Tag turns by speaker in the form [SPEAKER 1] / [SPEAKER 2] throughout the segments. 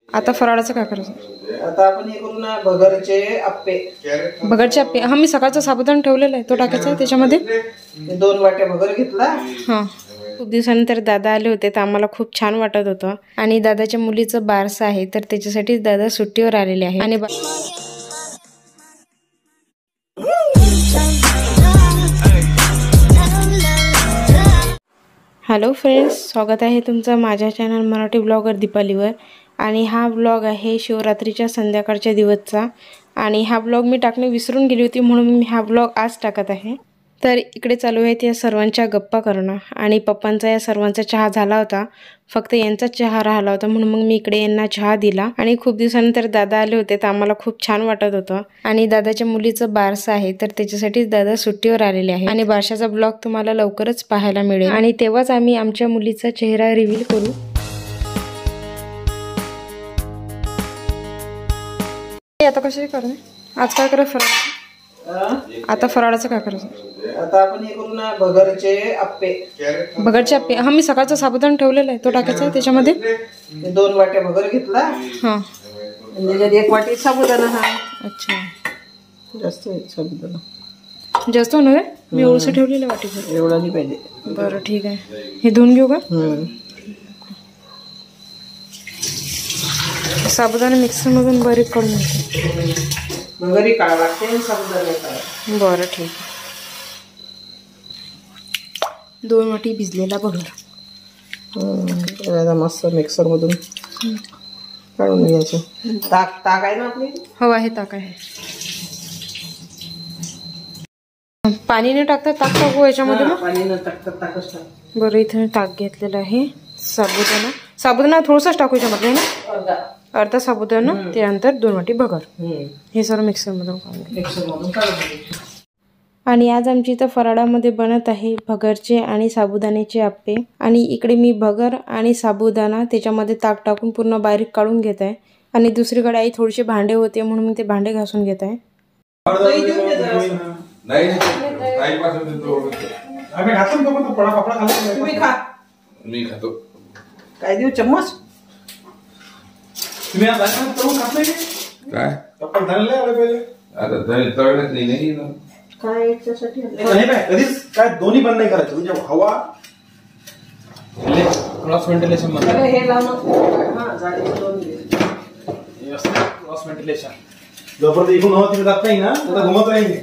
[SPEAKER 1] आता फराळाचं काय करायचं?
[SPEAKER 2] आता आपण हे करू ना, भगरचे आप्पे.
[SPEAKER 1] भगरचे आप्पे. हा, मी सकाळचा साबुदाणा ठेवलेला आहे, तो टाकायचा आहे त्याच्यामध्ये.
[SPEAKER 2] 2 वाट्या भगर घेतला.
[SPEAKER 1] हां, खूप दिवसानंतर दादा आले होते तर आम्हाला खूप छान वाटत होतं. आणि दादाच्या मुलीचं बारसं आहे तर त्याच्यासाठी दादा सुट्टीवर आलेले आहे. आणि हॅलो फ्रेंड्स, स्वागत आहे तुमचं माझ्या चॅनल मराठी ब्लॉगर दीपालीवर. आणि हा ब्लॉग आहे शिवरात्रीच्या संध्याकाळच्या दिवसचा. आणि हा ब्लॉग मी टाकणे विसरून गेली होती म्हणून मी हा ब्लॉग आज टाकत आहे. तर इकडे चालू आहेत या सर्वांच्या गप्पा करणं. आणि पप्पांचा या सर्वांचा चहा झाला होता, फक्त यांचा चहा राहिला होता म्हणून मग मी इकडे यांना चहा दिला. आणि खूप दिवसानंतर दादा आले होते तर आम्हाला खूप छान वाटत होतं. आणि दादाच्या मुलीचं बारसं आहे तर त्याच्यासाठीच दादा सुट्टीवर आलेले आहे. आणि बारशाचा ब्लॉग तुम्हाला लवकरच पाहायला मिळेल आणि तेव्हाच आम्ही आमच्या मुलीचा चेहरा रिव्हील करू. आता कशी करणार? आज काय करा फराळ? आता फराळाचं काय करायचं?
[SPEAKER 2] आता आपण हे करू ना, भगरचे आप्पे.
[SPEAKER 1] भगरचे आप्पे. हा, मी सकाळचा साबुदाणा ठेवलेला आहे, तो टाकायचा आहे त्याच्यामध्ये.
[SPEAKER 2] 2 वाट्या भगर घेतला.
[SPEAKER 1] हां,
[SPEAKER 2] त्याच्यात 1 वाटी साबुदाणा. हा,
[SPEAKER 1] अच्छा,
[SPEAKER 2] जास्त साबुदाणा
[SPEAKER 1] जास्त होणार आहे. मी ओळसं ठेवलेलं वाटीभर.
[SPEAKER 2] एवढा नाही पाहिजे.
[SPEAKER 1] बरं, ठीक आहे. हे धुवून घेऊ का? साबुदाणा मिक्सरमधून बारीक करून घेते.
[SPEAKER 2] भगरी काढा लागते, साबुदाणा काढा.
[SPEAKER 1] बरं, ठीक आहे. 2 वाटी भिजलेला भगर.
[SPEAKER 2] मस्त मिक्सर मधून काढून घ्यायचं. ताक आहे ना आपली?
[SPEAKER 1] हो, आहे, ताक आहे. पाणी न टाकता ताक टाकू याच्यामध्ये?
[SPEAKER 2] पाणी न टाकता ताकच टाक.
[SPEAKER 1] बरं, इथे ताक घेतलेलं आहे. साबुदाणा थोडंसंच टाकू याच्यामध्ये ना, अर्धा साबुदाणा, त्यानंतर 2 वाटी भगर. हे सर्व मिक्सरमधून काढून. आणि आज आमची इथं फराळामध्ये बनत आहे भगरचे आणि साबुदाण्याचे आप्पे. आणि इकडे मी भगर आणि साबुदाणा त्याच्यामध्ये ताक टाकून पूर्ण बारीक काढून घेत आहे. आणि दुसरीकडे आई थोडेसे भांडे होते म्हणून मी ते भांडे घासून घेत आहे.
[SPEAKER 2] मी खातो. काय देऊ? चम्मच? तुम्ही काय काय काय दोन्ही बंद नाही करायचं, म्हणजे हवा क्रॉस व्हेंटिलेशन हे क्रॉस व्हेंटिलेशन जोपर्यंत इकडून हवा तिथे जात नाही ना, तर घुमत राहील.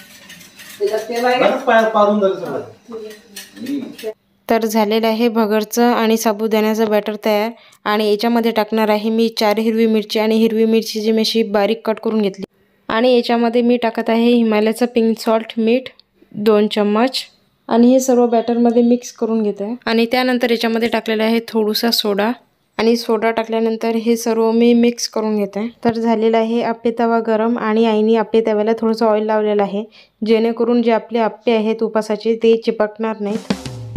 [SPEAKER 2] पारून जाईल सगळं.
[SPEAKER 1] तर झालेलं आहे भगरचं आणि साबुदाण्याचं बॅटर तयार. आणि याच्यामध्ये टाकणार आहे मी 4 हिरवी मिरची. आणि हिरवी मिरची मी अशी बारीक कट करून घेतली. आणि याच्यामध्ये मी टाकत आहे हिमालयाचं पिंक सॉल्ट, मीठ 2 चम्मच. आणि हे सर्व बॅटरमध्ये मिक्स करून घेत आहे. आणि त्यानंतर याच्यामध्ये टाकलेलं आहे थोडासा सोडा. आणि सोडा टाकल्यानंतर हे सर्व मी मिक्स करून घेत आहे. तर झालेलं आहे आप्पे तवा गरम. आणि आईने आप्पे तव्याला थोडंसं ऑइल लावलेलं आहे, जेणेकरून जे आपले आप्पे आहेत उपासाचे ते चिपकणार नाहीत.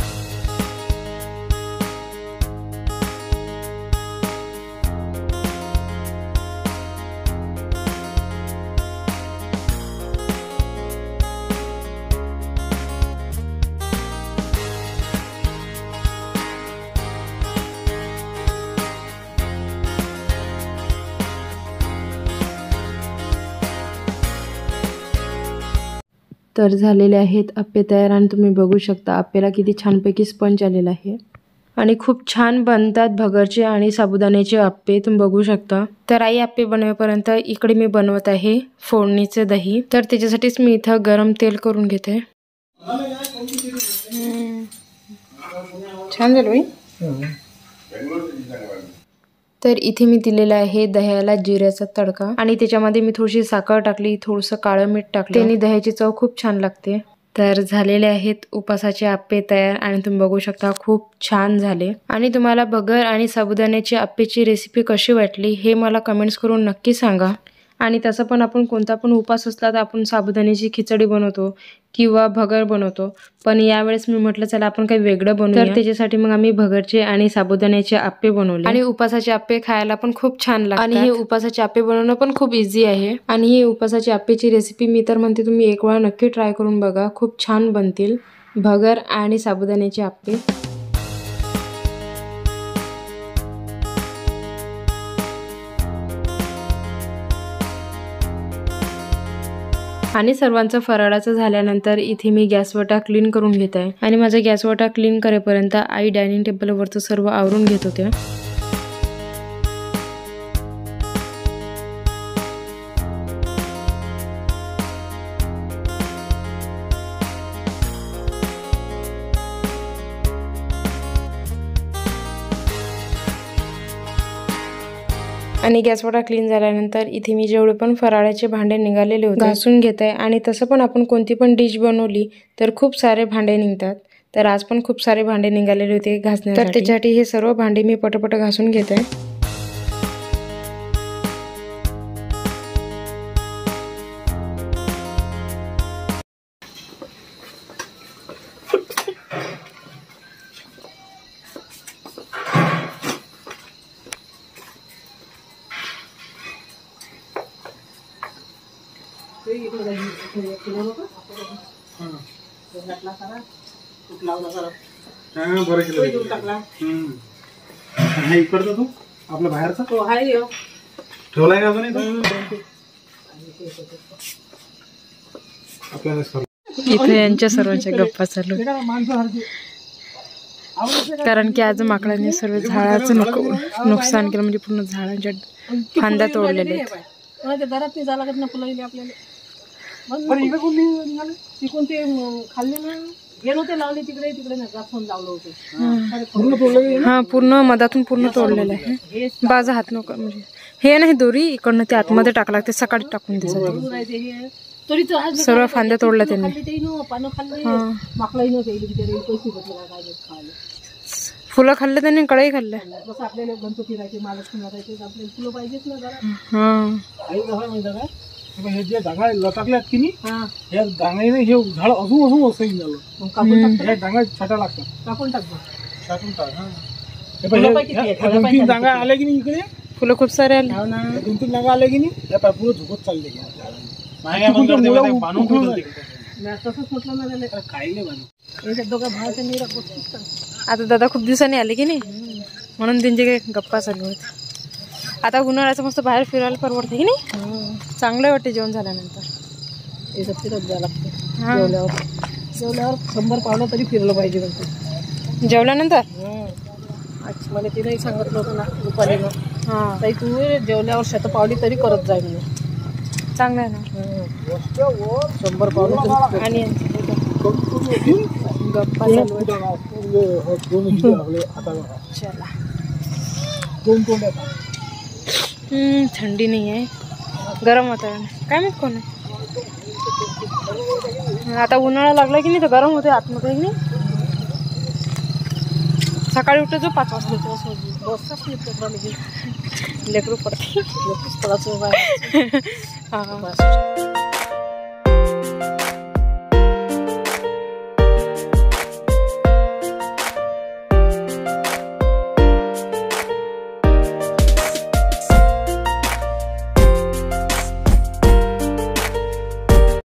[SPEAKER 1] तर झालेले आहेत आप्पे तयार. आणि तुम्ही बघू शकता आप्पेला किती छानपैकी स्पंज आलेला आहे. आणि खूप छान बनतात भगरचे आणि साबुदाण्याचे आप्पे, तुम्ही बघू शकता. तर आई आप्पे बनवेपर्यंत इकडे मी बनवत आहे फोडणीचे दही. तर त्याच्यासाठीच मी इथं गरम तेल करून घेते. छान झालं. तर इथे मी दिलेला आहे दह्याला जिऱ्याचा तडका. आणि त्याच्यामध्ये मी थोडीशी साखर टाकली, थोडंसं काळं मीठ टाकलं, त्याने दह्याची चव खूप छान लागते. तर झालेले आहेत उपासाचे आप्पे तयार. आणि तुम्ही बघू शकता खूप छान झाले. आणि तुम्हाला भगर आणि साबुदाण्याची आप्पेची रेसिपी कशी वाटली हे मला कमेंट्स करून नक्की सांगा. आणि तसं पण आपण कोणता पण उपास असला तर आपण साबुदाण्याची खिचडी बनवतो किंवा भगर बनवतो. पण यावेळेस मी म्हटलं चला आपण काही वेगळं बनवूया. तर त्याच्यासाठी मग आम्ही भगरचे आणि साबुदाण्याचे आप्पे बनवले. आणि उपासाचे आप्पे खायला पण खूप छान लागतात. आणि हे उपासाचे आप्पे बनवणं पण खूप इझी आहे. आणि ही उपासाची आप्पेची रेसिपी मी तर म्हणते तुम्ही एक वेळा नक्की ट्राय करून बघा, खूप छान बनतील भगर आणि साबुदाण्याचे आप्पे. आणि सर्वांचं फराळाचं झाल्यानंतर इथे मी गॅस वटा क्लीन करून घेत आहे आणि माझा गॅस वटा क्लीन करेपर्यंत आई डायनिंग टेबलवरचं सर्व आवरून घेत होत्या. आणि गॅसवटा क्लीन झाल्यानंतर इथे मी जेवढे पण फराळाचे भांडे निघालेले होते घासून घेत आहे. आणि तसं पण आपण कोणती पण डिश बनवली तर खूप सारे भांडे निघतात. तर आज पण खूप सारे भांडे निघालेले होते घासण्यासाठी, तर त्याच्यासाठी हे सर्व भांडे मी पटपट घासून घेत आहे.
[SPEAKER 2] बरं केलं इकडचा तू आपल्या बाहेरचा ठेवलाय का अजून आपल्याला
[SPEAKER 1] इथे यांच्या सर्वांच्या गप्पा चालू, कारण की आज माकडाने सर्व झाडाचं नुकसान केलं. म्हणजे पूर्ण झाडांच्या फांद्या तोडलेले आहेत. हा पूर्ण मधातून पूर्ण तोडलेलं आहे. बाजा हात नको, म्हणजे हे नाही दोरी इकडनं ते आतमध्ये टाकला लागते, सकाळी टाकून द्यायचं. सर्व फांद्या तोडल्या त्यांनी. फुलं खाल्ले त्यांनी, कळाई खाल्ल्या.
[SPEAKER 2] हे जे डांगा लटकल्यात की नाही, या डांगाने हे झाड अजून असं झालं. हे डांगा छाटा लागतात, टाकून टाक. दोन तीन डांगा आले की नाही इकडे,
[SPEAKER 1] फुलं खूप सारे आले.
[SPEAKER 2] 2-3 डांगा आले की नाही, पुढे झुकत चालले. तसंच म्हटलं ना, काही नाही बाजू दोघं भावाच्या नीरा.
[SPEAKER 1] आता दादा खूप दिवसांनी आले की नाही, म्हणून त्यांचे काही गप्पा चालू आहेत. आता उन्हाळ्याचं मस्त बाहेर फिरायला परवडते की नाही, चांगलं वाटते जेवण झाल्यानंतर.
[SPEAKER 2] फिरत जावं लागतं. जेवल्यावर 100 पावलं तरी फिरलं पाहिजे म्हणते
[SPEAKER 1] जेवल्यानंतर.
[SPEAKER 2] अच्छा, मला तिने सांगितलं होतं ना दुपारीनं, ताई तू जेवल्यावर 100 पावली तरी करत जाय म्हणे.
[SPEAKER 1] चांगलं आहे ना.
[SPEAKER 2] 100 पावलं.
[SPEAKER 1] आणि गप्पा थंडी नाही आहे, गरम वातावरण काय माहित कोण आहे. आता उन्हाळा लागला की नाही तर गरम होते आतमध्ये की नाही. सकाळी उठायचो 5 वाजता बसच नाही, लेकरू पडते. हा